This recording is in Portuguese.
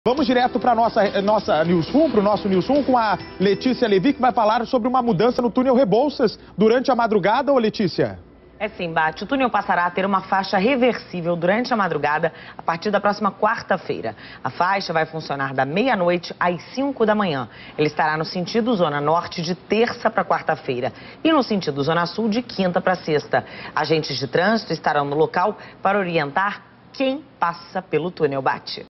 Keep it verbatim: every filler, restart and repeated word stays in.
Vamos direto para a nossa, nossa Newsroom, para o nosso Newsroom, com a Letícia Levi, que vai falar sobre uma mudança no túnel Rebouças durante a madrugada. Ô, Letícia? É sim, Bate. O túnel passará a ter uma faixa reversível durante a madrugada, a partir da próxima quarta-feira. A faixa vai funcionar da meia-noite às cinco da manhã. Ele estará no sentido Zona Norte de terça para quarta-feira e no sentido Zona Sul de quinta para sexta. Agentes de trânsito estarão no local para orientar quem passa pelo túnel Bate.